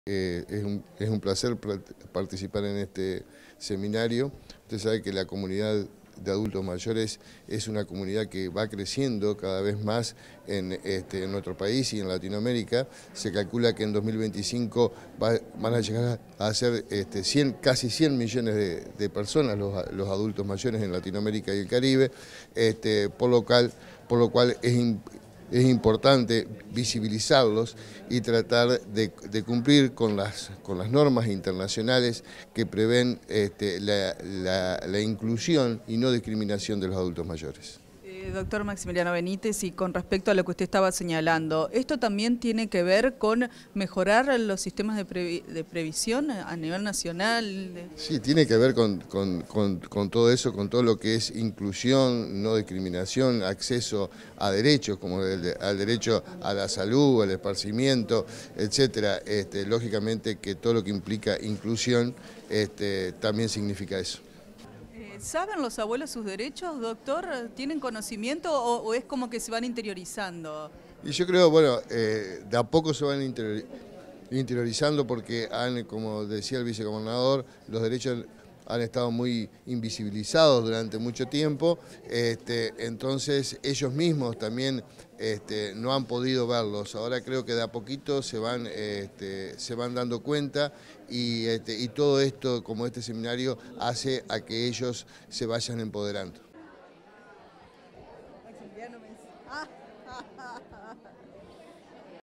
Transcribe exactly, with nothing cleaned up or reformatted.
Eh, es un, es un placer participar en este seminario. Usted sabe que la comunidad de adultos mayores es una comunidad que va creciendo cada vez más en, este, en nuestro país y en Latinoamérica. Se calcula que en dos mil veinticinco va, van a llegar a ser este, cien, casi cien millones de, de personas los, los adultos mayores en Latinoamérica y el Caribe, este, por, lo cual, por lo cual es importante. Es importante visibilizarlos y tratar de, de cumplir con las, con las normas internacionales que prevén este, la, la, la inclusión y no discriminación de los adultos mayores. Eh, doctor Maximiliano Benítez, y con respecto a lo que usted estaba señalando, ¿esto también tiene que ver con mejorar los sistemas de, previ de previsión a nivel nacional? Sí, tiene que ver con, con, con, con todo eso, con todo lo que es inclusión, no discriminación, acceso a derechos, como el, al derecho a la salud, al esparcimiento, etcétera. Este, lógicamente que todo lo que implica inclusión este, también significa eso. ¿Saben los abuelos sus derechos, doctor? ¿Tienen conocimiento o, o es como que se van interiorizando? Y yo creo, bueno, eh, de a poco se van interior, interiorizando porque han, como decía el vicegobernador, los derechos han estado muy invisibilizados durante mucho tiempo, este, entonces ellos mismos también este, no han podido verlos. Ahora creo que de a poquito se van, este, se van dando cuenta y, este, y todo esto, como este seminario, hace a que ellos se vayan empoderando.